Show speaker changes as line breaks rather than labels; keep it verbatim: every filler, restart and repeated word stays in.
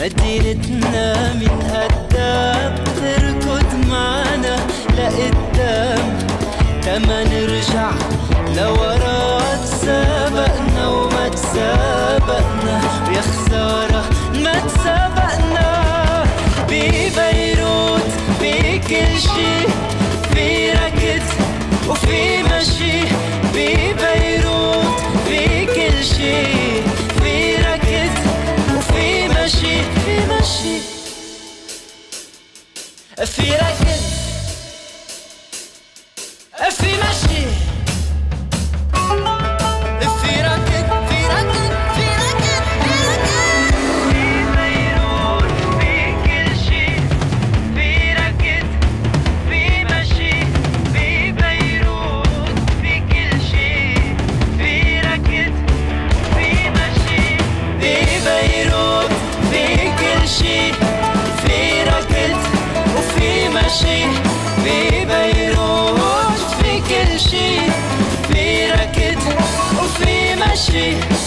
مدينتنا من قدام تركض معنا لقدام، تما نرجع لورا تسابقنا وما تسابقنا، ويا خسارة ما تسابقنا. ببيروت في كل شي، في ركض وفي مشي. ببيروت في كل شي، في ركض وفي مشي. في مشي في ركض في مشي. ببيروت في كل شي، في ركض وفي مشي.